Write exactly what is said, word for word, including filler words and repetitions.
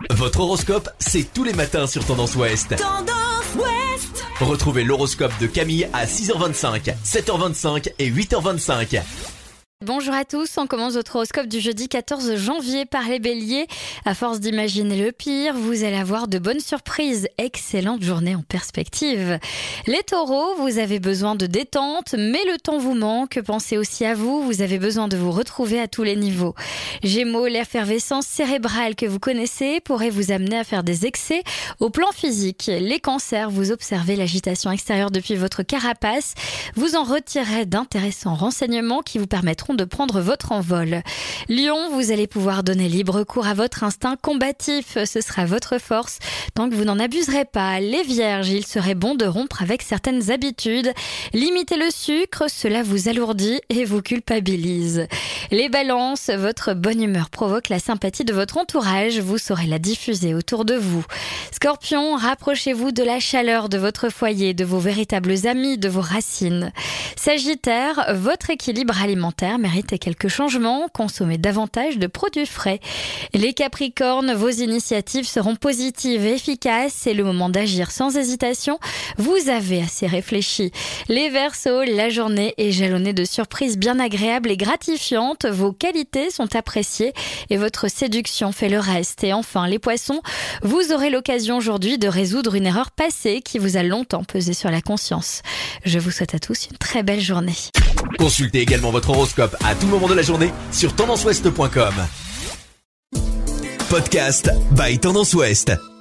Votre horoscope, c'est tous les matins sur Tendance Ouest. Tendance Ouest. Retrouvez l'horoscope de Camille à six heures vingt-cinq, sept heures vingt-cinq et huit heures vingt-cinq. Bonjour à tous, on commence votre horoscope du jeudi quatorze janvier par les béliers. À force d'imaginer le pire, vous allez avoir de bonnes surprises. Excellente journée en perspective. Les taureaux, vous avez besoin de détente, mais le temps vous manque. Pensez aussi à vous, vous avez besoin de vous retrouver à tous les niveaux. Gémeaux, l'effervescence cérébrale que vous connaissez pourrait vous amener à faire des excès au plan physique. Les cancers, vous observez l'agitation extérieure depuis votre carapace. Vous en retirez d'intéressants renseignements qui vous permettront de prendre votre envol. Lion, vous allez pouvoir donner libre cours à votre instinct combatif. Ce sera votre force tant que vous n'en abuserez pas. Les vierges, il serait bon de rompre avec certaines habitudes. Limitez le sucre, cela vous alourdit et vous culpabilise. Les balances, votre bonne humeur provoque la sympathie de votre entourage. Vous saurez la diffuser autour de vous. Scorpion, rapprochez-vous de la chaleur de votre foyer, de vos véritables amis, de vos racines. Sagittaire, votre équilibre alimentaire mérite quelques changements. Consommez davantage de produits frais. Les Capricornes, vos initiatives seront positives et efficaces. C'est le moment d'agir sans hésitation. Vous avez assez réfléchi. Les Verseaux, la journée est jalonnée de surprises bien agréables et gratifiantes. Vos qualités sont appréciées et votre séduction fait le reste. Et enfin, les Poissons, vous aurez l'occasion aujourd'hui de résoudre une erreur passée qui vous a longtemps pesé sur la conscience. Je vous souhaite à tous une très belle journée. Consultez également votre horoscope à tout moment de la journée sur tendance ouest point com. Podcast by Tendance Ouest.